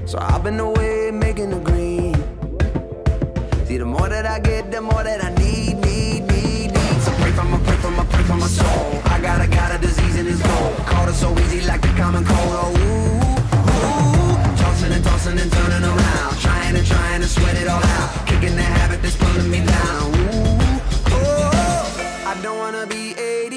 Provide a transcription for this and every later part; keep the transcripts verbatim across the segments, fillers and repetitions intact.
So I've been away making the green. See, the more that I get, the more that I need, need, need, need. So pray for my, pray for my, pray for my soul. I got a, got a disease in his goal. Caught it so easy like the common cold. Oh, ooh, ooh. Tossing and tossing and turning around. Trying and trying to sweat it all out. Kicking the habit that's pulling me down. Ooh, oh, I don't wanna be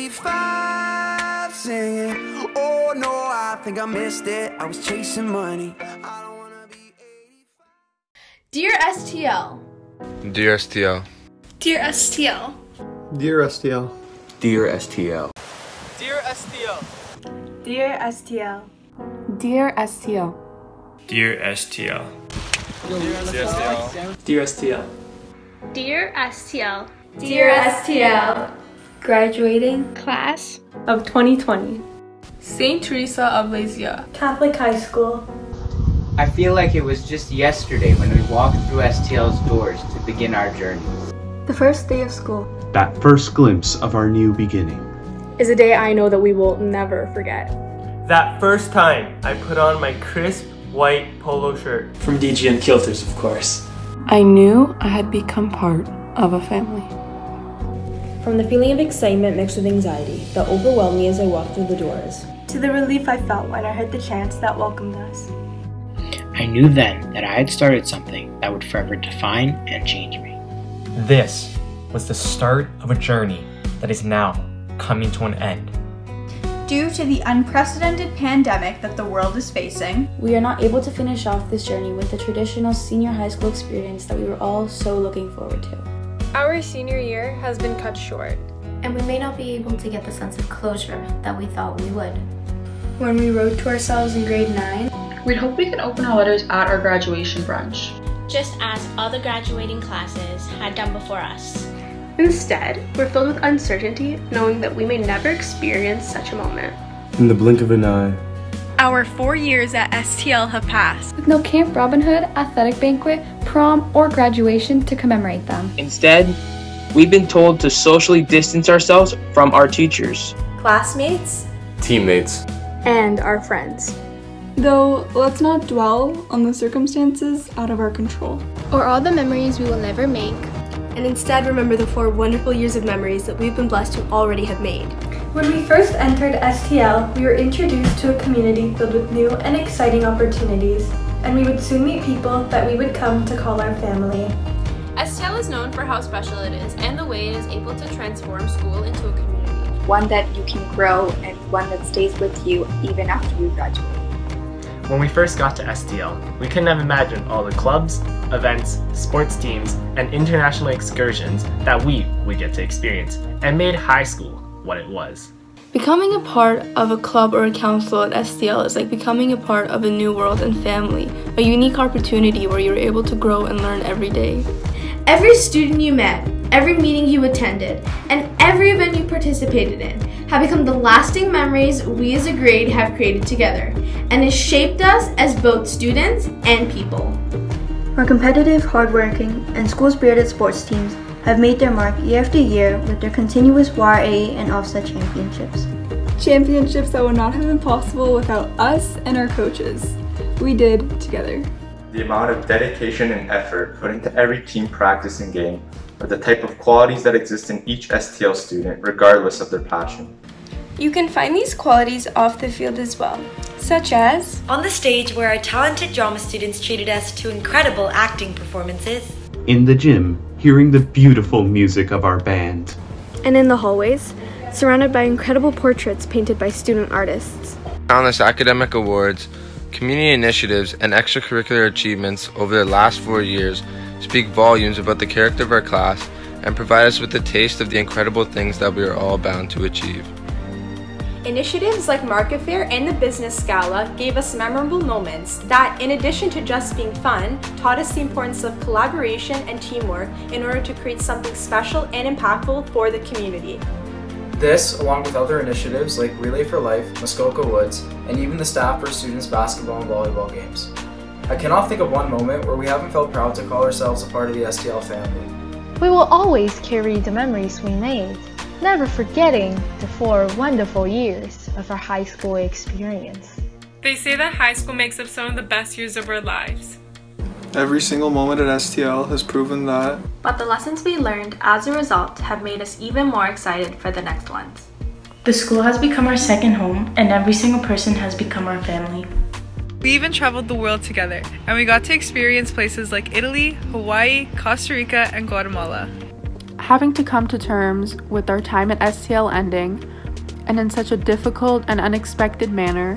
eighty-five singing. Oh no, I think I missed it. I was chasing money. I don't wanna be eighty-five. Dear S T L. Dear S T L. Dear S T L. Dear S T L. Dear S T L. Dear S T L. Dear S T L. Dear S T L. Dear S T L. Dear S T L. Dear S T L. Dear S T L. Dear S T L. Graduating class of twenty twenty. Saint Theresa of Lisieux. Catholic High School. I feel like it was just yesterday when we walked through S T L's doors to begin our journey. The first day of school. That first glimpse of our new beginning is a day I know that we will never forget. That first time I put on my crisp white polo shirt. From D G and Kilters, of course. I knew I had become part of a family. From the feeling of excitement mixed with anxiety that overwhelmed me as I walked through the doors, to the relief I felt when I heard the chants that welcomed us. I knew then that I had started something that would forever define and change me. This was the start of a journey that is now coming to an end. Due to the unprecedented pandemic that the world is facing, we are not able to finish off this journey with the traditional senior high school experience that we were all so looking forward to. Our senior year has been cut short, and we may not be able to get the sense of closure that we thought we would. When we wrote to ourselves in grade nine, we'd hope we could open our letters at our graduation brunch, just as other graduating classes had done before us. Instead, we're filled with uncertainty, knowing that we may never experience such a moment. In the blink of an eye, our four years at S T L have passed, with no Camp Robin Hood, athletic banquet, prom, or graduation to commemorate them. Instead, we've been told to socially distance ourselves from our teachers, classmates, teammates, and our friends. Though, let's not dwell on the circumstances out of our control, or all the memories we will never make, and instead remember the four wonderful years of memories that we've been blessed to already have made. When we first entered S T L, we were introduced to a community filled with new and exciting opportunities, and we would soon meet people that we would come to call our family. S T L is known for how special it is and the way it is able to transform school into a community. One that you can grow and one that stays with you even after you graduate. When we first got to S T L, we couldn't have imagined all the clubs, events, sports teams, and international excursions that we would get to experience, and made high school what it was. Becoming a part of a club or a council at S T L is like becoming a part of a new world and family, a unique opportunity where you're able to grow and learn every day. Every student you met, every meeting you attended, and every event you participated in have become the lasting memories we as a grade have created together, and has shaped us as both students and people. Our competitive, hardworking, and school-spirited sports teams have made their mark year after year with their continuous Y R A and offset championships. Championships that would not have been possible without us and our coaches. We did together. The amount of dedication and effort put into every team practice and game are the type of qualities that exist in each S T L student regardless of their passion. You can find these qualities off the field as well, such as on the stage where our talented drama students treated us to incredible acting performances, in the gym, hearing the beautiful music of our band, and in the hallways, surrounded by incredible portraits painted by student artists. Countless academic awards, community initiatives, and extracurricular achievements over the last four years speak volumes about the character of our class and provide us with a taste of the incredible things that we are all bound to achieve. Initiatives like Market Fair and the Business Scala gave us memorable moments that, in addition to just being fun, taught us the importance of collaboration and teamwork in order to create something special and impactful for the community. This, along with other initiatives like Relay for Life, Muskoka Woods, and even the staff for students' basketball and volleyball games. I cannot think of one moment where we haven't felt proud to call ourselves a part of the S T L family. We will always carry the memories we made, never forgetting the four wonderful years of our high school experience. They say that high school makes up some of the best years of our lives. Every single moment at S T L has proven that. But the lessons we learned as a result have made us even more excited for the next ones. The school has become our second home, and every single person has become our family. We even traveled the world together, and we got to experience places like Italy, Hawaii, Costa Rica, and Guatemala. Having to come to terms with our time at S T L ending, and in such a difficult and unexpected manner,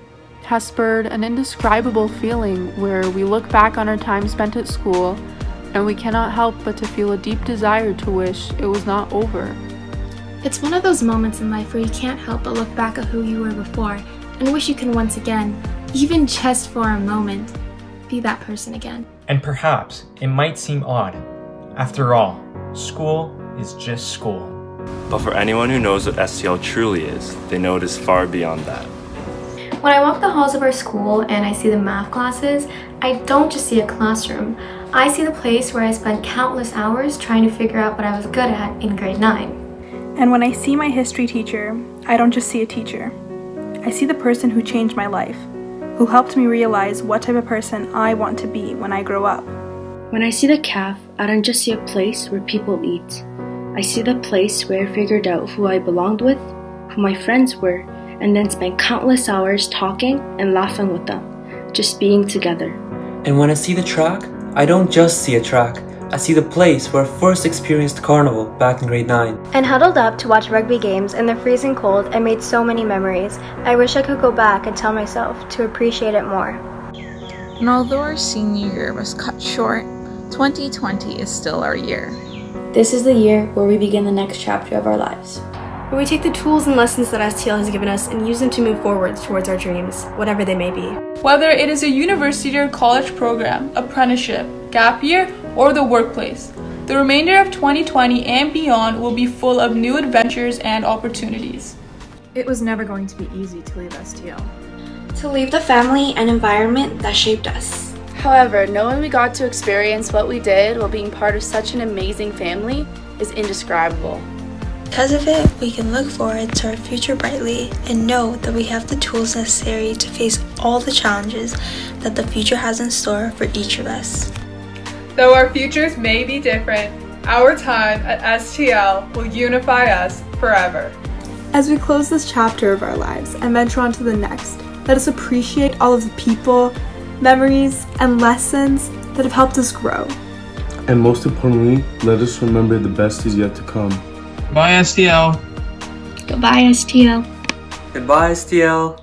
has spurred an indescribable feeling where we look back on our time spent at school and we cannot help but to feel a deep desire to wish it was not over. It's one of those moments in life where you can't help but look back at who you were before and wish you can once again, even just for a moment, be that person again. And perhaps it might seem odd. After all, school is just school. But for anyone who knows what S T L truly is, they know it is far beyond that. When I walk the halls of our school and I see the math classes, I don't just see a classroom. I see the place where I spent countless hours trying to figure out what I was good at in grade nine. And when I see my history teacher, I don't just see a teacher. I see the person who changed my life, who helped me realize what type of person I want to be when I grow up. When I see the caf, I don't just see a place where people eat. I see the place where I figured out who I belonged with, who my friends were, and then spent countless hours talking and laughing with them, just being together. And when I see the track, I don't just see a track. I see the place where I first experienced carnival back in grade nine. And huddled up to watch rugby games in the freezing cold, I made so many memories. I wish I could go back and tell myself to appreciate it more. And although our senior year was cut short, twenty twenty is still our year. This is the year where we begin the next chapter of our lives. Where we take the tools and lessons that S T L has given us and use them to move forward towards our dreams, whatever they may be. Whether it is a university or college program, apprenticeship, gap year, or the workplace, the remainder of twenty twenty and beyond will be full of new adventures and opportunities. It was never going to be easy to leave S T L. To leave the family and environment that shaped us. However, knowing we got to experience what we did while being part of such an amazing family is indescribable. Because of it, we can look forward to our future brightly and know that we have the tools necessary to face all the challenges that the future has in store for each of us. Though our futures may be different, our time at S T L will unify us forever. As we close this chapter of our lives and venture on to the next, let us appreciate all of the people, memories, and lessons that have helped us grow. And most importantly, let us remember the best is yet to come. Goodbye, S T L. Goodbye, S T L. Goodbye, S T L.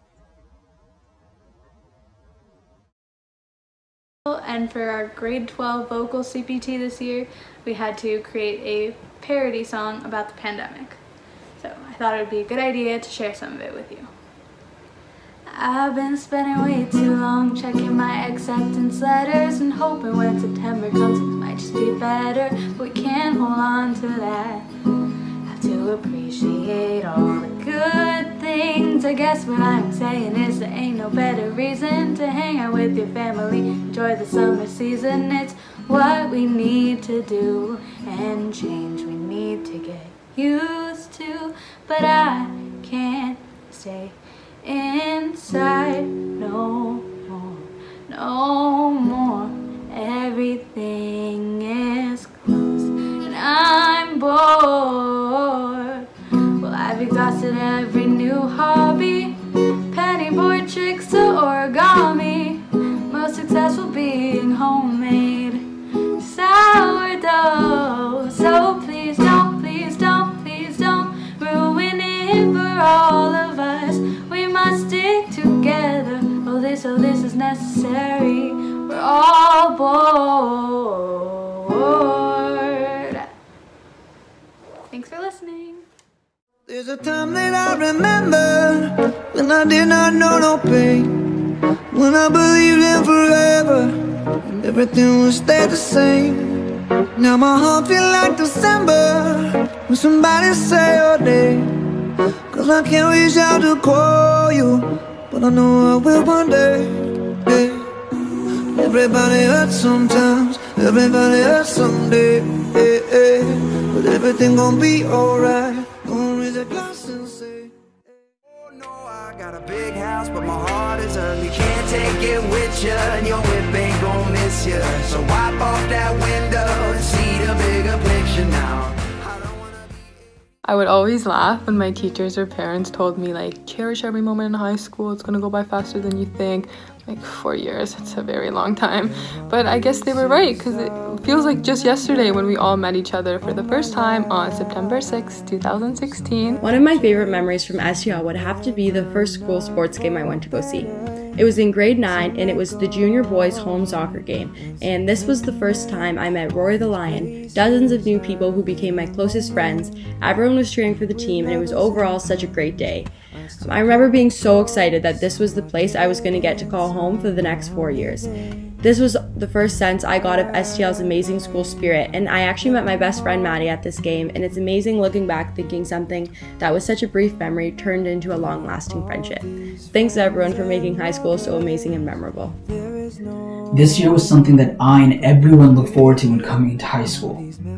And for our grade twelve vocal C P T this year, we had to create a parody song about the pandemic. So I thought it would be a good idea to share some of it with you. I've been spending way too long checking my acceptance letters and hoping when September comes it might just be better, but we can't hold on to that. Have to appreciate all the good things. I guess what I'm saying is there ain't no better reason to hang out with your family, enjoy the summer season. It's what we need to do and change we need to get used to, but I can't stay inside no more, no more. Everything is closed and I'm bored. Well, I've exhausted every new hobby, penny board tricks to origami, most successful being homemade sourdough. So please don't, please don't, please don't ruin it for all of us. We must stick together. Oh, this, oh, this is necessary. We're all bored. Thanks for listening. There's a time that I remember when I did not know no pain, when I believed in forever and everything would stay the same. Now my heart feels like December when somebody say your name, 'cause I can't reach out to call you, but I know I will one day. Hey. Everybody hurts sometimes, everybody hurts someday. Hey, hey. But everything gon' be alright. Gonna raise a glass and say, oh no, I got a big house, but my heart with ya, and your whip ain't gon' miss ya. So wipe off that window and see the bigger picture now. I would always laugh when my teachers or parents told me, like, cherish every moment in high school, it's gonna go by faster than you think. Like, four years, it's a very long time. But I guess they were right, because it feels like just yesterday when we all met each other for the first time on September sixth, two thousand sixteen. One of my favorite memories from S T L would have to be the first school sports game I went to go see. It was in grade nine, and it was the junior boys home soccer game, and this was the first time I met Rory the Lion, dozens of new people who became my closest friends. Everyone was cheering for the team, and it was overall such a great day. Um, I remember being so excited that this was the place I was going to get to call home for the next four years. This was the first sense I got of S T L's amazing school spirit, and I actually met my best friend Maddie at this game, and it's amazing looking back thinking something that was such a brief memory turned into a long-lasting friendship. Thanks everyone for making high school so amazing and memorable. This year was something that I and everyone looked forward to when coming into high school,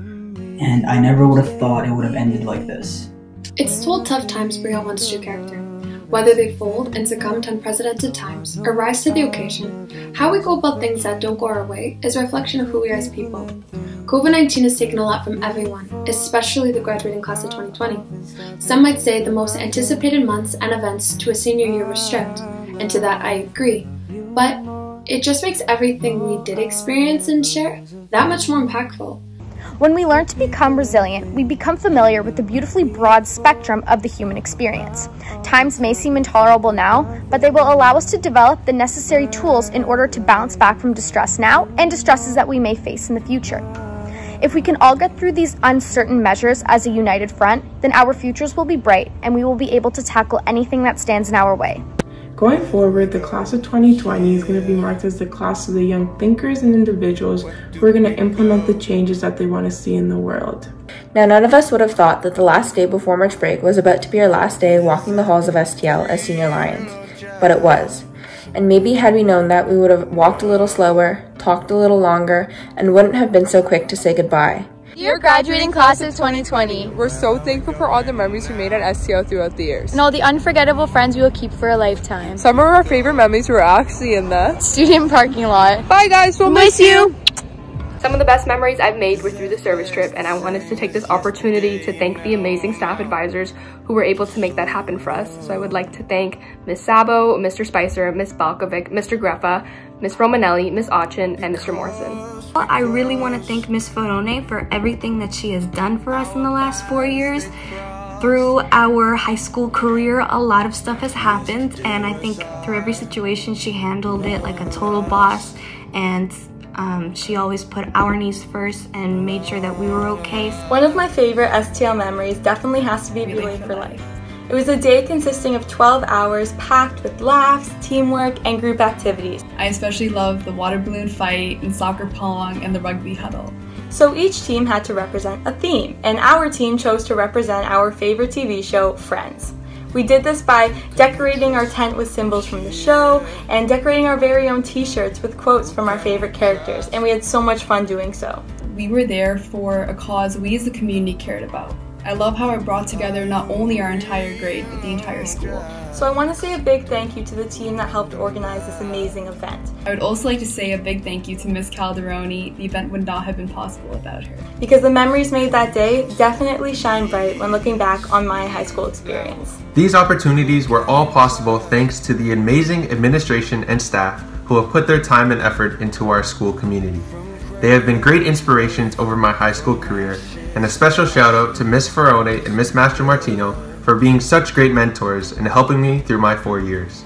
and I never would have thought it would have ended like this. It's told tough times bring out one's true character. Whether they fold and succumb to unprecedented times or rise to the occasion, how we go about things that don't go our way is a reflection of who we are as people. COVID nineteen has taken a lot from everyone, especially the graduating class of twenty twenty. Some might say the most anticipated months and events to a senior year were stripped, and to that I agree. But it just makes everything we did experience and share that much more impactful. When we learn to become resilient, we become familiar with the beautifully broad spectrum of the human experience. Times may seem intolerable now, but they will allow us to develop the necessary tools in order to bounce back from distress now and distresses that we may face in the future. If we can all get through these uncertain measures as a united front, then our futures will be bright and we will be able to tackle anything that stands in our way. Going forward, the class of twenty twenty is going to be marked as the class of the young thinkers and individuals who are going to implement the changes that they want to see in the world. Now, none of us would have thought that the last day before March break was about to be our last day walking the halls of S T L as senior Lions, but it was. And maybe had we known that, we would have walked a little slower, talked a little longer, and wouldn't have been so quick to say goodbye. Dear graduating class of twenty twenty, we're so thankful for all the memories we made at S T L throughout the years. And all the unforgettable friends we will keep for a lifetime. Some of our favorite memories were actually in the student parking lot. Bye guys, we'll miss, miss you! Some of the best memories I've made were through the service trip, and I wanted to take this opportunity to thank the amazing staff advisors who were able to make that happen for us. So I would like to thank Miz Sabo, Mister Spicer, Miz Balkovic, Mister Greffa, Miz Romanelli, Miz Achin, and Mister Morrison. Well, I really want to thank Miz Ferone for everything that she has done for us in the last four years. Through our high school career, a lot of stuff has happened, and I think through every situation she handled it like a total boss, and Um, she always put our needs first and made sure that we were okay. One of my favorite S T L memories definitely has to be Relay for Life. It was a day consisting of twelve hours packed with laughs, teamwork, and group activities. I especially loved the water balloon fight and soccer pong and the rugby huddle. So each team had to represent a theme, and our team chose to represent our favorite T V show, Friends. We did this by decorating our tent with symbols from the show and decorating our very own t-shirts with quotes from our favorite characters, and we had so much fun doing so. We were there for a cause we as a community cared about. I love how it brought together not only our entire grade, but the entire school. So I want to say a big thank you to the team that helped organize this amazing event. I would also like to say a big thank you to Miz Calderoni. The event would not have been possible without her. Because the memories made that day definitely shine bright when looking back on my high school experience. These opportunities were all possible thanks to the amazing administration and staff who have put their time and effort into our school community. They have been great inspirations over my high school career, and a special shout out to Miz Ferone and Miz Master Martino for being such great mentors and helping me through my four years.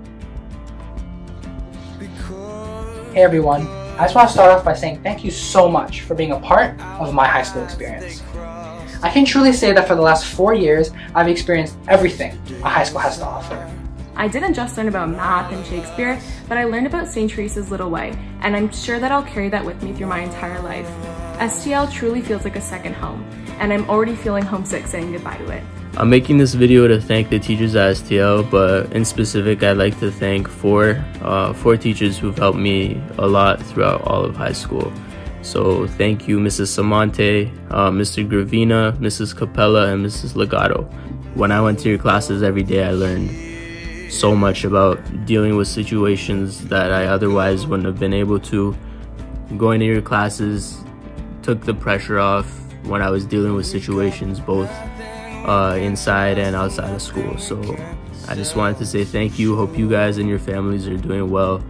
Hey everyone, I just want to start off by saying thank you so much for being a part of my high school experience. I can truly say that for the last four years, I've experienced everything a high school has to offer. I didn't just learn about math and Shakespeare, but I learned about Saint Teresa's Little Way, and I'm sure that I'll carry that with me through my entire life. S T L truly feels like a second home, and I'm already feeling homesick saying goodbye to it. I'm making this video to thank the teachers at S T L, but in specific I'd like to thank four, uh, four teachers who've helped me a lot throughout all of high school. So thank you Missus Samante, uh, Mister Gravina, Missus Capella, and Missus Legato. When I went to your classes every day I learned. so much about dealing with situations that I otherwise wouldn't have been able to. Going to your classes took the pressure off when I was dealing with situations both uh, inside and outside of school. So I just wanted to say thank you. Hope you guys and your families are doing well.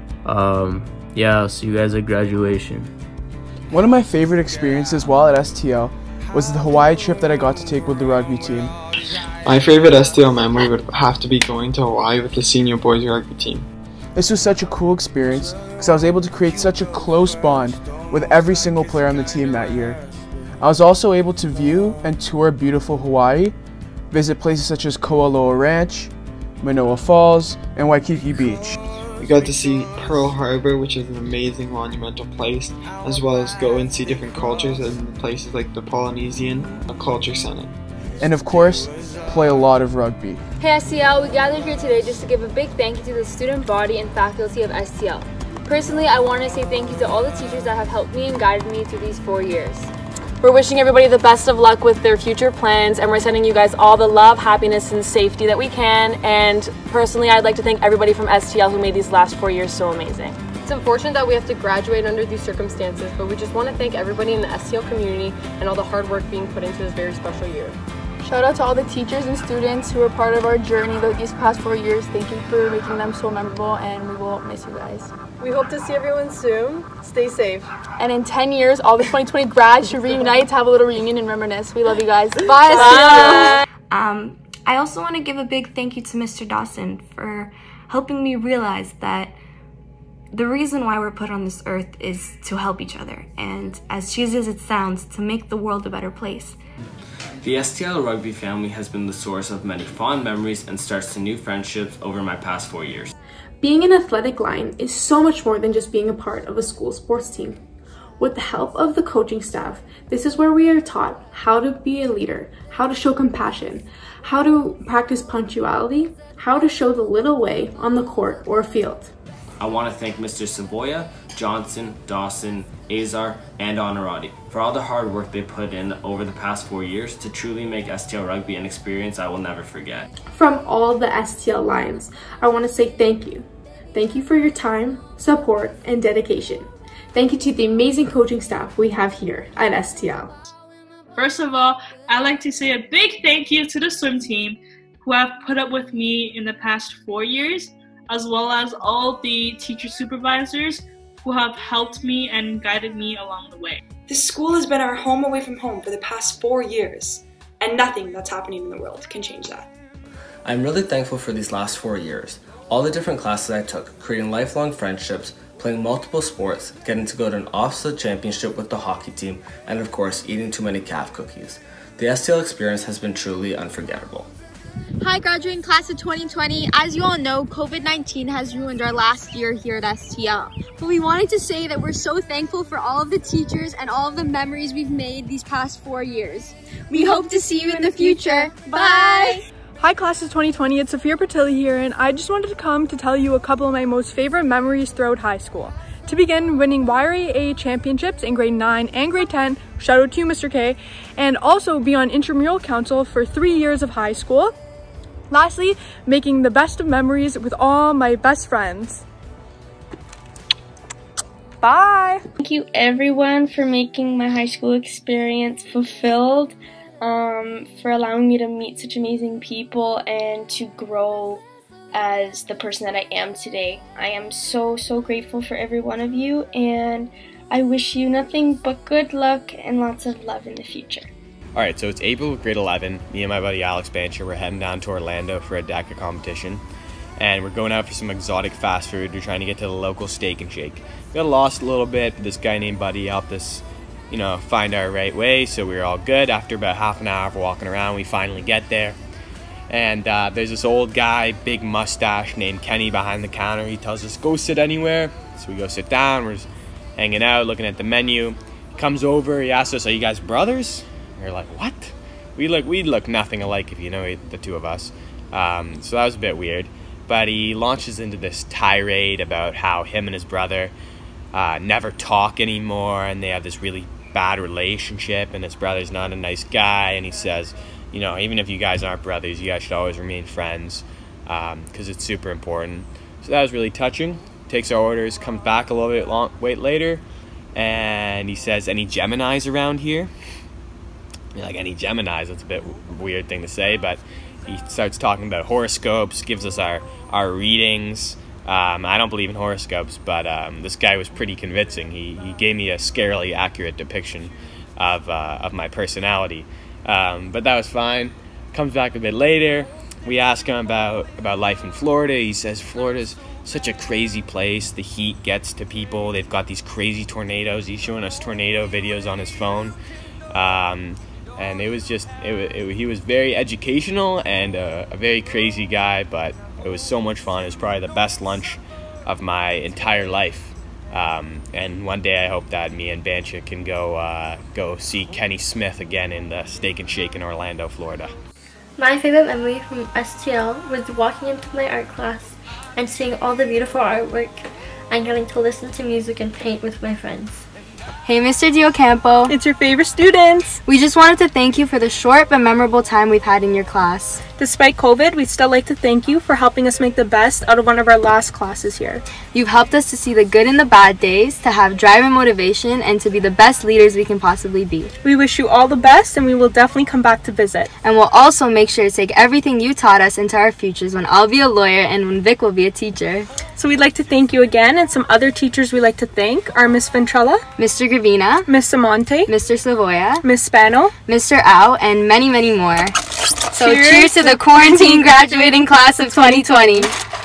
Um, yeah, I'll see you guys at graduation. One of my favorite experiences while at S T L was the Hawaii trip that I got to take with the rugby team. My favorite S T L memory would have to be going to Hawaii with the senior boys rugby team. This was such a cool experience because I was able to create such a close bond with every single player on the team that year. I was also able to view and tour beautiful Hawaii, visit places such as Ko'oloa Ranch, Manoa Falls, and Waikiki Beach. We got to see Pearl Harbor, which is an amazing monumental place, as well as go and see different cultures in places like the Polynesian, a culture center. And of course, play a lot of rugby. Hey S T L, we gathered here today just to give a big thank you to the student body and faculty of S T L. Personally, I want to say thank you to all the teachers that have helped me and guided me through these four years. We're wishing everybody the best of luck with their future plans, and we're sending you guys all the love, happiness, and safety that we can. And personally, I'd like to thank everybody from S T L who made these last four years so amazing. It's unfortunate that we have to graduate under these circumstances, but we just want to thank everybody in the S T L community and all the hard work being put into this very special year. Shout out to all the teachers and students who were part of our journey these past four years. Thank you for making them so memorable, and we will miss you guys. We hope to see everyone soon. Stay safe. And in ten years, all the twenty twenty grads should reunite to have a little reunion and reminisce. We love you guys. Bye. Bye. Um, I also want to give a big thank you to Mister Dawson for helping me realize that the reason why we're put on this earth is to help each other, and as cheesy as it sounds, to make the world a better place. The S T L rugby family has been the source of many fond memories and starts to new friendships over my past four years. Being an athletic line is so much more than just being a part of a school sports team. With the help of the coaching staff, this is where we are taught how to be a leader, how to show compassion, how to practice punctuality, how to show the little way on the court or field. I want to thank Mister Savoya, Johnson, Dawson, Azar, and Honorati for all the hard work they put in over the past four years to truly make S T L rugby an experience I will never forget. From all the S T L Lions, I want to say thank you. Thank you for your time, support, and dedication. Thank you to the amazing coaching staff we have here at S T L. First of all, I'd like to say a big thank you to the swim team who have put up with me in the past four years, as well as all the teacher supervisors who have helped me and guided me along the way. This school has been our home away from home for the past four years, and nothing that's happening in the world can change that. I'm really thankful for these last four years. All the different classes I took, creating lifelong friendships, playing multiple sports, getting to go to an off-site championship with the hockey team, and of course, eating too many calf cookies. The S T L experience has been truly unforgettable. Hi, graduating class of twenty twenty. As you all know, COVID nineteen has ruined our last year here at S T L. But we wanted to say that we're so thankful for all of the teachers and all of the memories we've made these past four years. We hope to see you in the future. Bye! Hi class of twenty twenty, it's Sophia Bertilli here, and I just wanted to come to tell you a couple of my most favorite memories throughout high school. To begin, winning Y R A A championships in grade nine and grade ten, shout out to you Mister K, and also be on intramural council for three years of high school. Lastly, making the best of memories with all my best friends. Bye! Thank you everyone for making my high school experience fulfilled, um, for allowing me to meet such amazing people and to grow as the person that I am today. I am so, so grateful for every one of you, and I wish you nothing but good luck and lots of love in the future. Alright, so it's April, grade eleven. Me and my buddy Alex Bancher, we're heading down to Orlando for a DACA competition. And we're going out for some exotic fast food. We're trying to get to the local Steak and Shake. We got lost a little bit. This guy named Buddy helped us, you know, find our right way, so we were all good. After about half an hour of walking around, we finally get there. And uh, there's this old guy, big mustache, named Kenny behind the counter. He tells us, go sit anywhere. So we go sit down. We're just hanging out, looking at the menu. He comes over, he asks us, are you guys brothers? And we're like, what? We look, we look nothing alike if you know the two of us. Um, so that was a bit weird. But he launches into this tirade about how him and his brother uh, never talk anymore, and they have this really bad relationship, and his brother's not a nice guy, and he says, you know, even if you guys aren't brothers, you guys should always remain friends. because um, it's super important. So that was really touching. Takes our orders, comes back a little bit long wait later, and he says, "Any Geminis around here?" You're like, "Any Geminis?" That's a bit weird thing to say, but he starts talking about horoscopes, gives us our our readings. Um, I don't believe in horoscopes, but um, this guy was pretty convincing. He, he gave me a scarily accurate depiction of, uh, of my personality. Um, but that was fine. Comes back a bit later. We ask him about, about life in Florida. He says Florida's such a crazy place. The heat gets to people. They've got these crazy tornadoes. He's showing us tornado videos on his phone. Um, and it was just, it, it, he was very educational and a, a very crazy guy, but it was so much fun. It was probably the best lunch of my entire life. Um, and one day I hope that me and Bancha can go uh, go see Kenny Smith again in the Steak and Shake in Orlando, Florida. My favorite memory from S T L was walking into my art class and seeing all the beautiful artwork and getting to listen to music and paint with my friends. Hey, Mister Diocampo. It's your favorite students. We just wanted to thank you for the short but memorable time we've had in your class. Despite COVID, we'd still like to thank you for helping us make the best out of one of our last classes here. You've helped us to see the good and the bad days, to have drive and motivation, and to be the best leaders we can possibly be. We wish you all the best, and we will definitely come back to visit. And we'll also make sure to take everything you taught us into our futures when I'll be a lawyer and when Vic will be a teacher. So we'd like to thank you again, and some other teachers we'd like to thank are Miss Ventrella, Mister Gravina, Miss Amante, Mister Savoya, Miss Spano, Mister Au, and many, many more. So cheers, cheers to the quarantine graduating class of twenty twenty.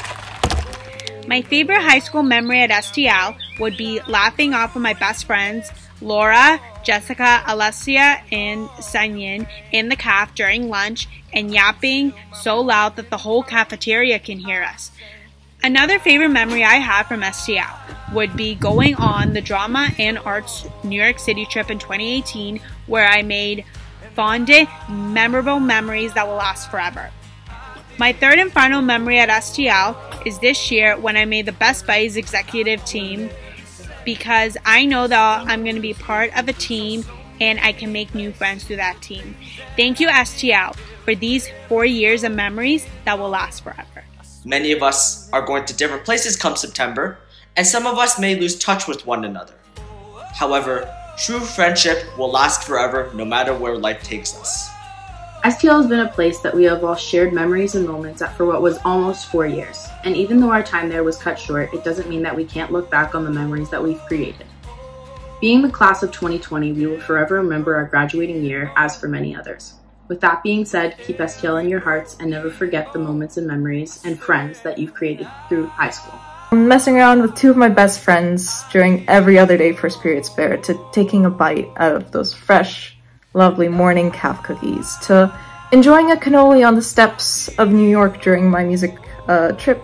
My favorite high school memory at S T L would be laughing off with my best friends, Laura, Jessica, Alessia, and Sanyin in the caf during lunch and yapping so loud that the whole cafeteria can hear us. Another favorite memory I have from S T L would be going on the Drama and Arts New York City trip in twenty eighteen, where I made fond, memorable memories that will last forever. My third and final memory at S T L is this year when I made the Best Buddies executive team, because I know that I'm going to be part of a team and I can make new friends through that team. Thank you, S T L, for these four years of memories that will last forever. Many of us are going to different places come September, and some of us may lose touch with one another. However, true friendship will last forever no matter where life takes us. S T L has been a place that we have all shared memories and moments at for what was almost four years. And even though our time there was cut short, it doesn't mean that we can't look back on the memories that we've created. Being the class of twenty twenty, we will forever remember our graduating year, as for many others. With that being said, keep S T L in your hearts and never forget the moments and memories and friends that you've created through high school. From messing around with two of my best friends during every other day first period spare, to taking a bite out of those fresh, lovely morning calf cookies, to enjoying a cannoli on the steps of New York during my music uh, trip,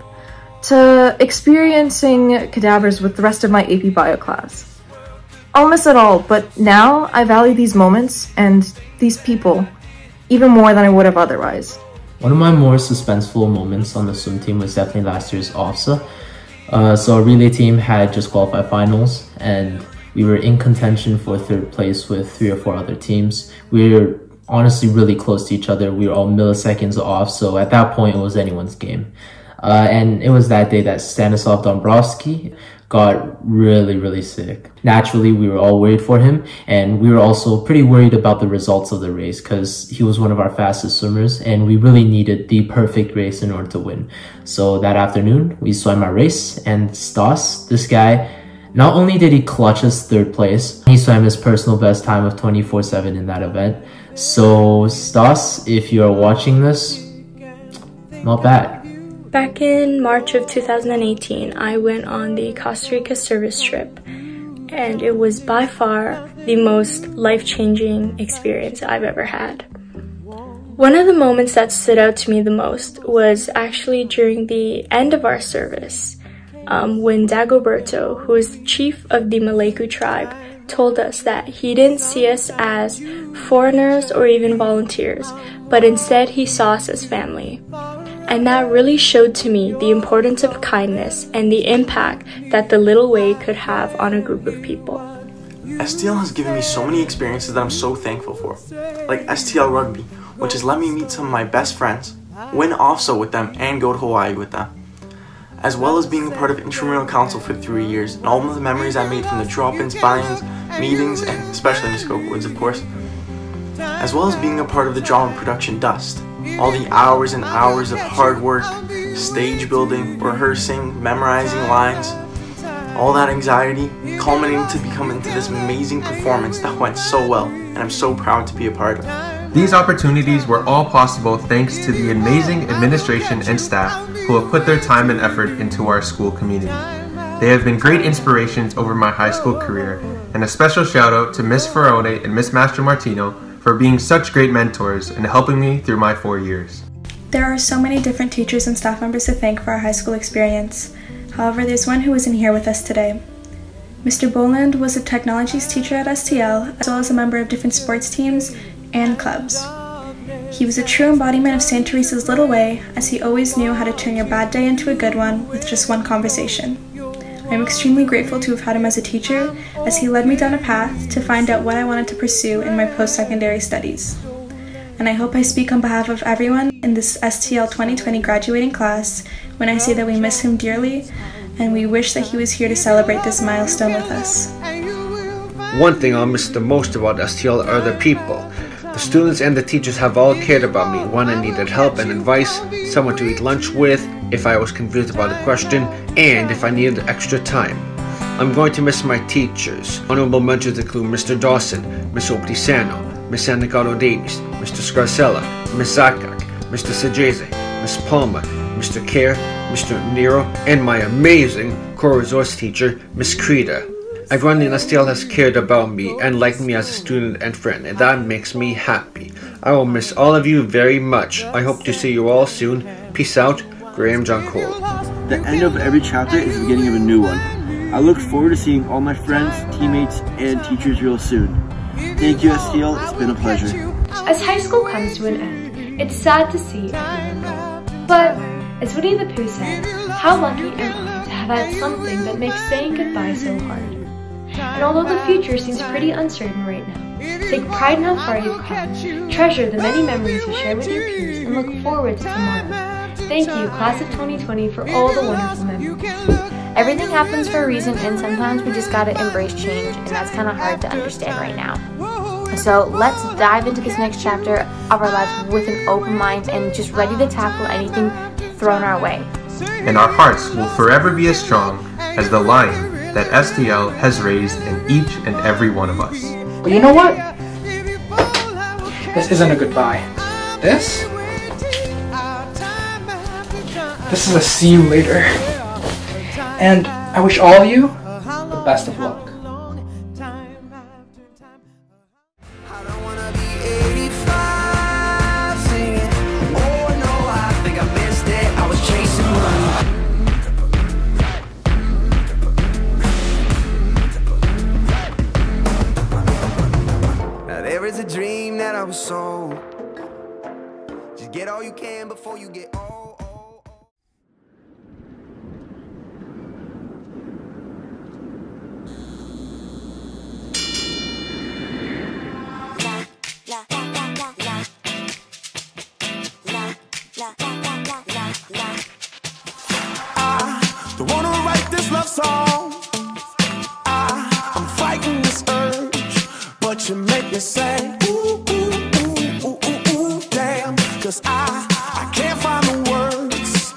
to experiencing cadavers with the rest of my A P Bio class. I'll miss it all, but now I value these moments and these people even more than I would have otherwise. One of my more suspenseful moments on the swim team was definitely last year's O F S A. Uh, so our relay team had just qualified finals, and we were in contention for third place with three or four other teams. We were honestly really close to each other. We were all milliseconds off, so at that point it was anyone's game. Uh, and it was that day that Stanislav Dombrowski got really, really sick. Naturally, we were all worried for him, and we were also pretty worried about the results of the race because he was one of our fastest swimmers, and we really needed the perfect race in order to win. So that afternoon, we swam our race, and Stas, this guy, not only did he clutch us third place, he swam his personal best time of twenty-four seven in that event. So Stas, if you are watching this, not bad. Back in March of two thousand eighteen, I went on the Costa Rica service trip, and it was by far the most life-changing experience I've ever had. One of the moments that stood out to me the most was actually during the end of our service, um, when Dagoberto, who is the chief of the Maleku tribe, told us that he didn't see us as foreigners or even volunteers, but instead he saw us as family. And that really showed to me the importance of kindness and the impact that the little way could have on a group of people. S T L has given me so many experiences that I'm so thankful for, like S T L rugby, which has let me meet some of my best friends, win OFSA with them, and go to Hawaii with them. As well as being a part of Intramural Council for three years, and all of the memories I made from the drop-ins, buy-ins, meetings, and especially Miss Woods, of course. As well as being a part of the drama production Dust. All the hours and hours of hard work, stage building, rehearsing, memorizing lines, all that anxiety, culminating to become into this amazing performance that went so well, and I'm so proud to be a part of. These opportunities were all possible thanks to the amazing administration and staff who have put their time and effort into our school community. They have been great inspirations over my high school career, and a special shout out to Miss Ferrone and Miss Master Martino for being such great mentors and helping me through my four years. There are so many different teachers and staff members to thank for our high school experience. However, there's one who isn't here with us today. Mister Boland was a technologies teacher at S T L, as well as a member of different sports teams and clubs. He was a true embodiment of Saint Teresa's little way, as he always knew how to turn your bad day into a good one with just one conversation. I'm extremely grateful to have had him as a teacher, as he led me down a path to find out what I wanted to pursue in my post-secondary studies. And I hope I speak on behalf of everyone in this S T L twenty twenty graduating class when I say that we miss him dearly, and we wish that he was here to celebrate this milestone with us. One thing I'll miss the most about S T L are the people. The students and the teachers have all cared about me when I needed help and advice, someone to eat lunch with, if I was confused about a question, and if I needed extra time. I'm going to miss my teachers. Honorable mentions include Mister Dawson, Miss Optisano, Miss Anicato Davies, Mister Scarcella, Miss Zakak, Mister Sajeze, Miss Palma, Mister Kerr, Mister Nero, and my amazing core resource teacher, Miss Krita. Everyone in S T L has cared about me and liked me as a student and friend, and that makes me happy. I will miss all of you very much. I hope to see you all soon. Peace out, Graham John Cole. The end of every chapter is the beginning of a new one. I look forward to seeing all my friends, teammates, and teachers real soon. Thank you, S T L. It's been a pleasure. As high school comes to an end, it's sad to see everyone go. But, as Winnie the Pooh said, how lucky am I to have had something that makes saying goodbye so hard. And although the future seems pretty uncertain right now, take pride in how far you've come, treasure the many memories you share with your peers, and look forward to tomorrow. Thank you, Class of twenty twenty, for all the wonderful memories. Everything happens for a reason, and sometimes we just gotta embrace change, and that's kind of hard to understand right now. So let's dive into this next chapter of our lives with an open mind and just ready to tackle anything thrown our way. And our hearts will forever be as strong as the lion that S T L has raised in each and every one of us. But you know what? This isn't a goodbye. This? This is a see you later. And I wish all of you the best of luck. I was sold. Just get all you can before you get old. I don't wanna write this love song. I, I'm fighting this urge, but you make me say, ooh, ooh. Cause I, I can't find the words.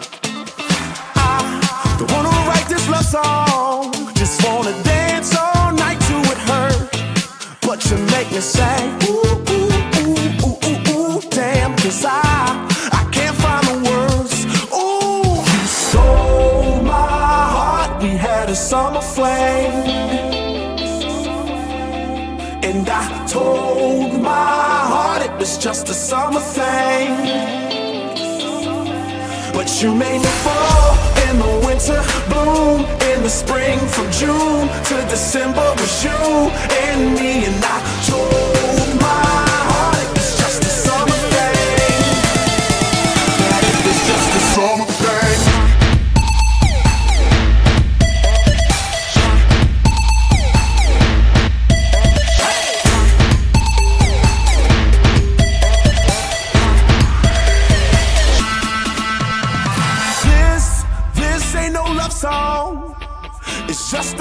I don't wanna write this love song. Just wanna dance all night to it hurt. But you make me say, ooh, ooh, ooh, ooh, ooh, ooh, damn. Cause I, I can't find the words. Ooh, you stole my heart. We had a summer flame, and I told my heart it was just a summer thing. But you made me fall in the winter, bloom in the spring. From June to December was you and me. And I told my heart it was just a summer thing. That it was just a summer thing.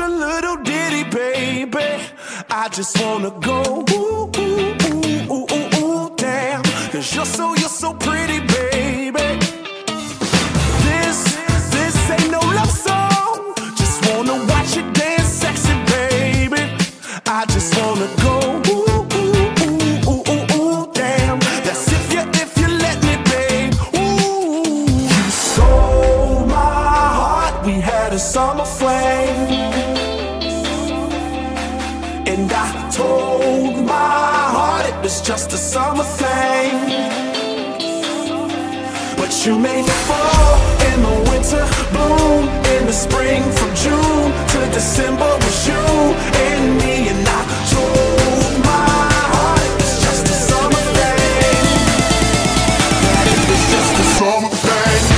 a little ditty, baby. I just wanna go ooh, ooh, ooh, ooh, ooh, ooh, damn. Cause you're so, you're so pretty, baby. This, this ain't no love song. Just wanna watch you dance sexy, baby. I just wanna go ooh, ooh, ooh, ooh, ooh, ooh, damn. That's if you, if you let me, babe. Ooh, you stole my heart. We had a summer flame. And I told my heart it was just a summer thing. But you made me fall in the winter, bloom in the spring. From June to December was you and me. And I told my heart it was just a summer thing. That it was just a summer thing.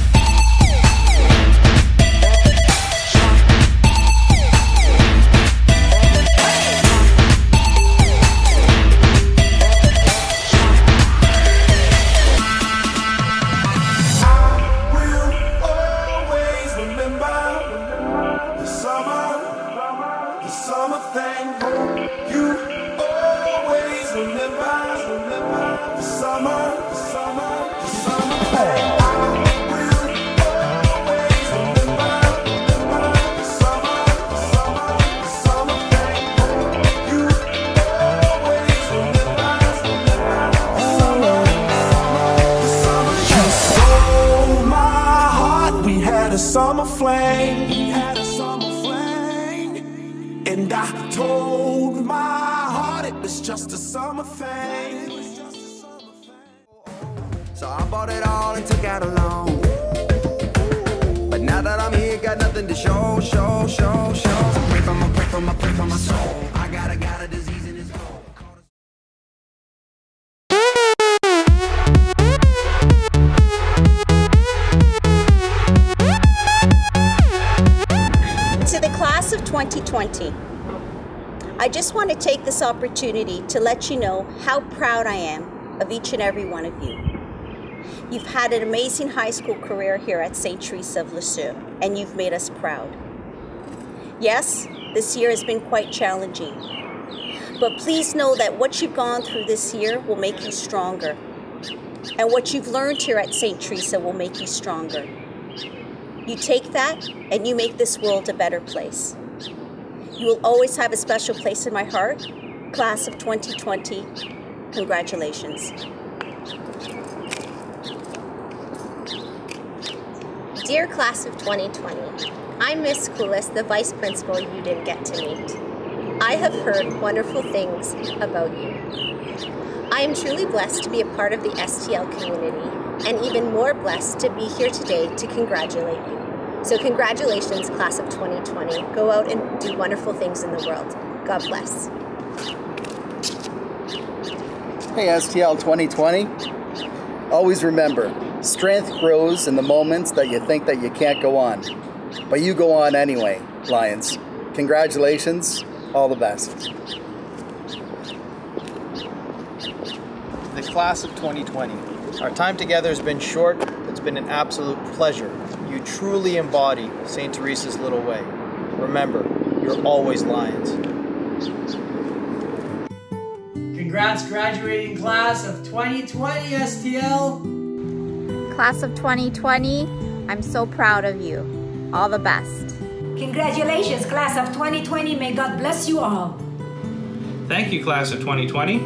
Summer flame, we had a summer flame, and I told my heart it was just a summer thing. So I bought it all and took out a loan. But now that I'm here, got nothing to show, show, show, show. So pray for my, pray for my, pray for my soul. I got a, got a disease in his soul. To the class of twenty twenty, I just want to take this opportunity to let you know how proud I am of each and every one of you. You've had an amazing high school career here at Saint Theresa of Lisieux, and you've made us proud. Yes, this year has been quite challenging, but please know that what you've gone through this year will make you stronger, and what you've learned here at Saint Theresa will make you stronger. You take that and you make this world a better place. You will always have a special place in my heart. Class of twenty twenty, congratulations. Dear class of twenty twenty, I'm Miss Coolis, the vice principal you didn't get to meet. I have heard wonderful things about you. I am truly blessed to be a part of the S T L community, and even more blessed to be here today to congratulate you. So congratulations, class of twenty twenty. Go out and do wonderful things in the world. God bless. Hey S T L twenty twenty, always remember, strength grows in the moments that you think that you can't go on. But you go on anyway, Lions. Congratulations, all the best. The class of twenty twenty. Our time together has been short. It's been an absolute pleasure. You truly embody Saint Theresa's little way. Remember, you're always Lions. Congrats, graduating class of twenty twenty, S T L. Class of twenty twenty, I'm so proud of you. All the best. Congratulations, class of twenty twenty. May God bless you all. Thank you, class of twenty twenty.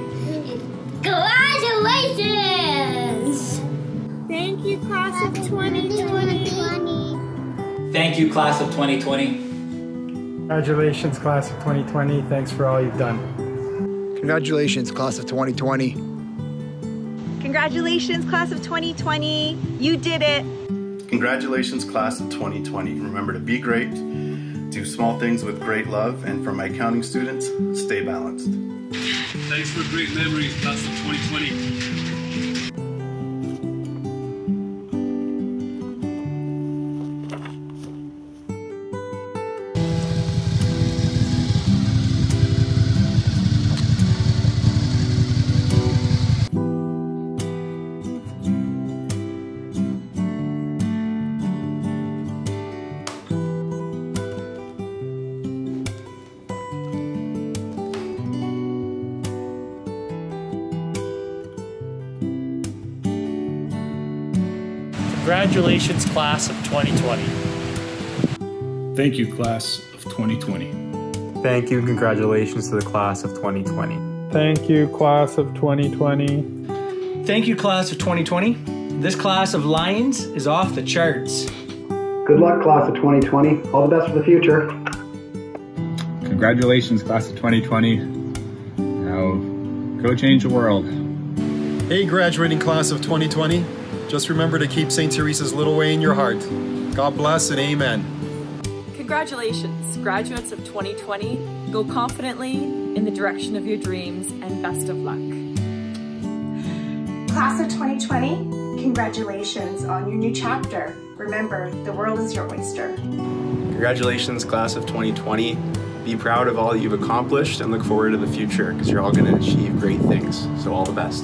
Congratulations! Thank you, class of twenty twenty. Thank you, class of twenty twenty. Congratulations, class of twenty twenty. Thanks for all you've done. Congratulations, class of twenty twenty. Congratulations, class of twenty twenty. You did it. Congratulations, class of twenty twenty. Remember to be great, do small things with great love, and for my accounting students, stay balanced. Thanks for great memories, class of twenty twenty. Congratulations, class of twenty twenty. Thank you, class of twenty twenty. Thank you and congratulations to the class of twenty twenty. Thank you, class of twenty twenty. Thank you, class of twenty twenty. This class of Lions is off the charts. Good luck, class of twenty twenty. All the best for the future. Congratulations, class of twenty twenty. Now, go change the world. Hey, graduating class of twenty twenty. Just remember to keep Saint Teresa's little way in your heart. God bless and amen. Congratulations, graduates of twenty twenty. Go confidently in the direction of your dreams and best of luck. Class of twenty twenty, congratulations on your new chapter. Remember, the world is your oyster. Congratulations, class of twenty twenty. Be proud of all that you've accomplished and look forward to the future because you're all going to achieve great things. So all the best.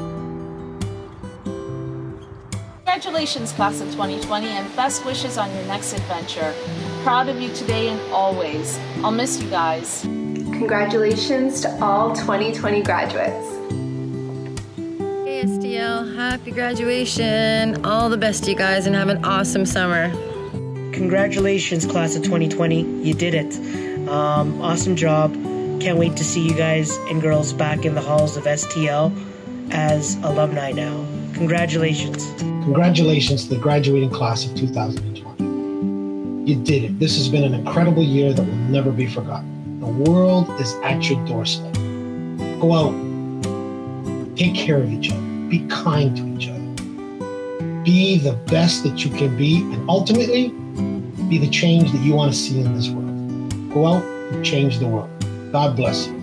Congratulations, class of twenty twenty, and best wishes on your next adventure. Proud of you today and always. I'll miss you guys. Congratulations to all twenty twenty graduates. Hey S T L, happy graduation. All the best to you guys and have an awesome summer. Congratulations, class of twenty twenty. You did it. Um, awesome job. Can't wait to see you guys and girls back in the halls of S T L as alumni now. Congratulations. Congratulations to the graduating class of two thousand twenty. You did it. This has been an incredible year that will never be forgotten. The world is at your doorstep. Go out. Take care of each other. Be kind to each other. Be the best that you can be, and ultimately, be the change that you want to see in this world. Go out and change the world. God bless you.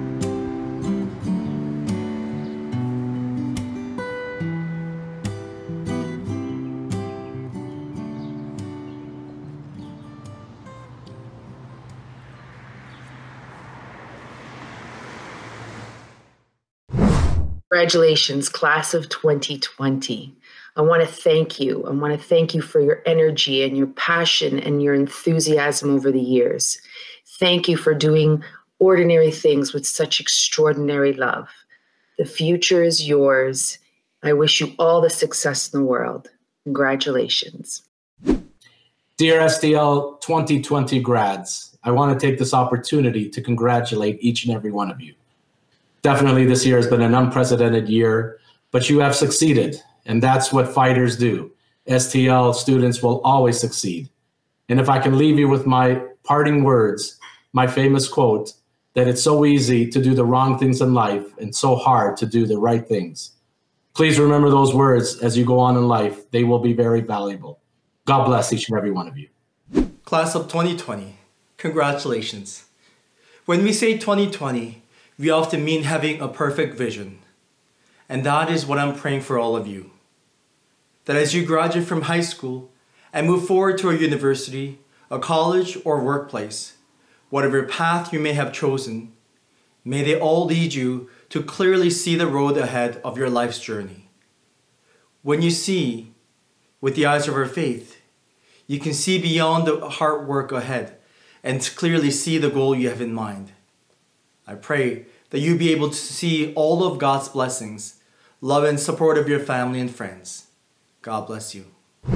Congratulations, class of twenty twenty. I want to thank you. I want to thank you for your energy and your passion and your enthusiasm over the years. Thank you for doing ordinary things with such extraordinary love. The future is yours. I wish you all the success in the world. Congratulations. Dear S T L twenty twenty grads, I want to take this opportunity to congratulate each and every one of you. Definitely this year has been an unprecedented year, but you have succeeded, and that's what fighters do. S T L students will always succeed. And if I can leave you with my parting words, my famous quote, that it's so easy to do the wrong things in life and so hard to do the right things. Please remember those words as you go on in life. They will be very valuable. God bless each and every one of you. Class of twenty twenty, congratulations. When we say twenty twenty, we often mean having a perfect vision. And that is what I'm praying for all of you. That as you graduate from high school and move forward to a university, a college, or workplace, whatever path you may have chosen, may they all lead you to clearly see the road ahead of your life's journey. When you see with the eyes of our faith, you can see beyond the hard work ahead and clearly see the goal you have in mind. I pray that you be able to see all of God's blessings, love and support of your family and friends. God bless you.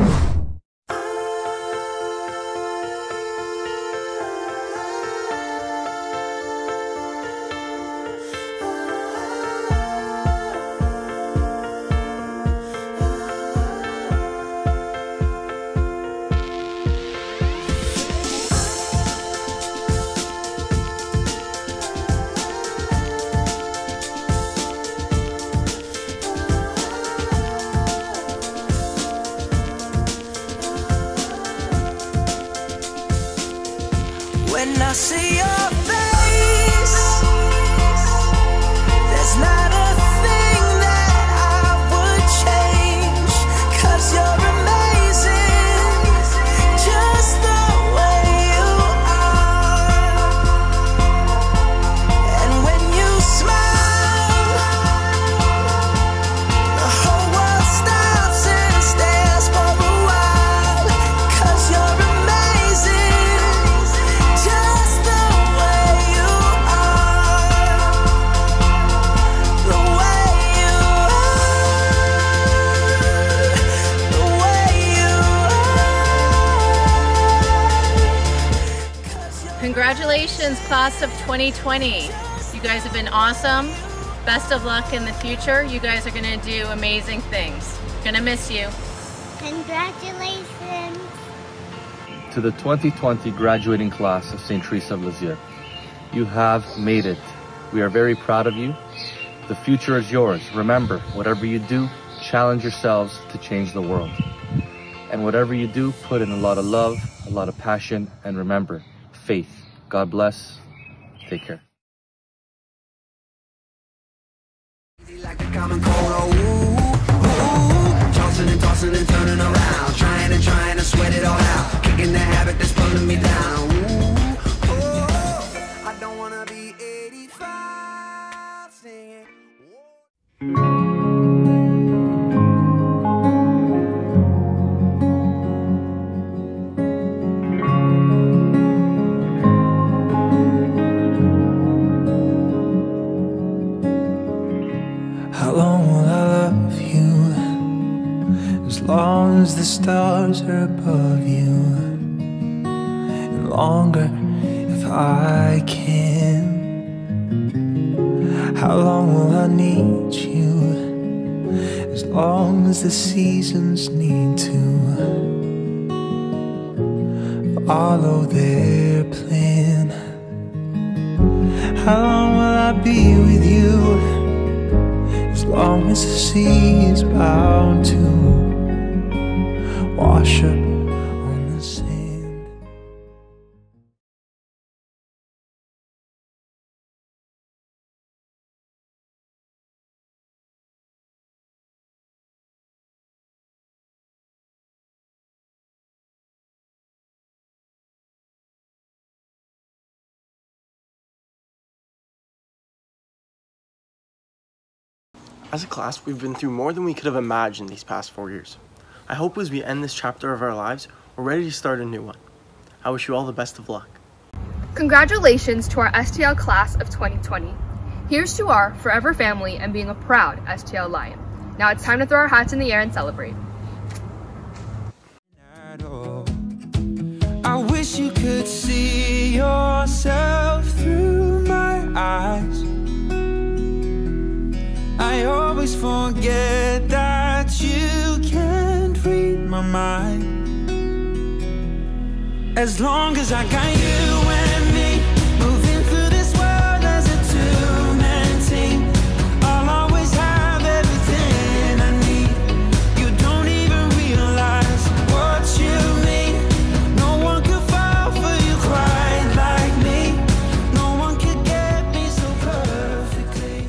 When I see your face, there's not a thing that I would change, 'cause you're amazing, just the way you are. And when you smile, the whole world stops and stares for a while, 'cause you're amazing, just the Congratulations, class of twenty twenty. You guys have been awesome. Best of luck in the future. You guys are gonna do amazing things. Gonna miss you. Congratulations. To the twenty twenty graduating class of Saint Theresa of Lisieux, you have made it. We are very proud of you. The future is yours. Remember, whatever you do, challenge yourselves to change the world. And whatever you do, put in a lot of love, a lot of passion, and remember, faith. God bless. Take care. Like a common cold, oh, ooh, ooh, tossing and tossing and turning around, trying and trying to sweat it all out, kicking the habit that's pulling me down. Ooh, oh, I don't wanna be eighty-five singing. How long will I love you? As long as the stars are above you, and longer if I can. How long will I need you? As long as the seasons need to follow their plan. How long will I be with you? As long as the sea is bound to wash up on the sand. As a class, we've been through more than we could have imagined these past four years. I hope as we end this chapter of our lives, we're ready to start a new one. I wish you all the best of luck. Congratulations to our S T L class of twenty twenty. Here's to our forever family and being a proud S T L Lion. Now it's time to throw our hats in the air and celebrate. I wish you could see yourself through my eyes. I always forget that you can't read my mind. As long as I got you and me, moving through this world as a two-man team, I'll always have everything I need. You don't even realize what you mean. No one could fall for you quite like me. No one could get me so perfectly.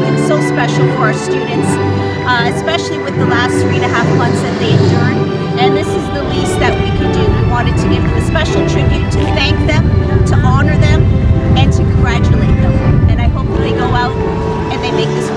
something so special for our students, uh, especially with the last three and a half months that they endured. And this is the least that we could do. We wanted to give them a special tribute, to thank them, to honor them, and to congratulate them. And I hope that they go out and they make this